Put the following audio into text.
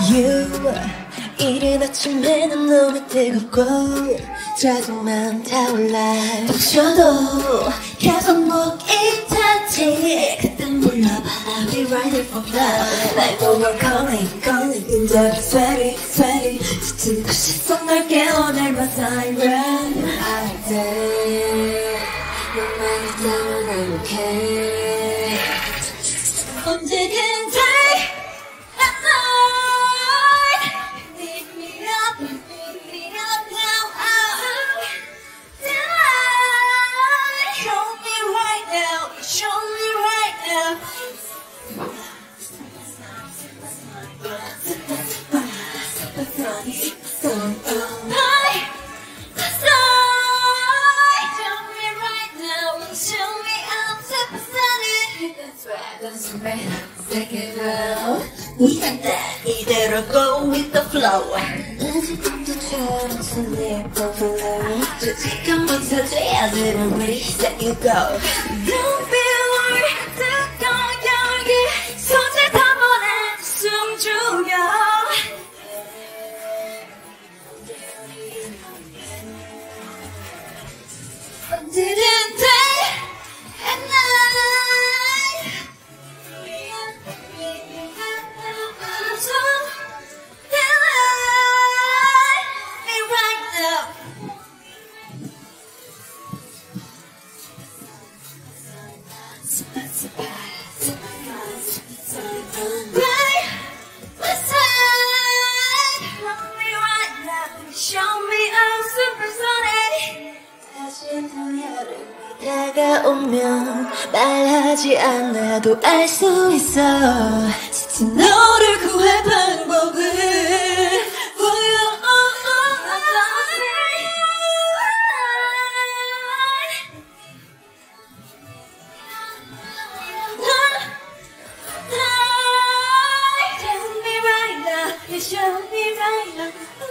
you 이른 아침에 난 너무 뜨겁고 짜증만 타올라 덮쳐도 계속 목이 타지 그땐 불러봐 I'll be right there for now 날 보면 calling 근데 sweaty 지친 듯이 속 널 깨워낼 my siren I'll day 너만 있다면 I'm okay 언제든 day and night Pick me up now tonight Show me right now 이대로 go with the flow 지금도처럼 슬립 overload 지금만 서줘야 되는 reset you go Don't be worried 뜨거운 열기 손에 담아내 숨 죽여 언제든 day and night Show me I'm Supersonic 다시 또 여름이 다가오면 말하지 않아도 알 수 있어 지친 너를 구할 방법을 보여 Tell me right now, you show me right now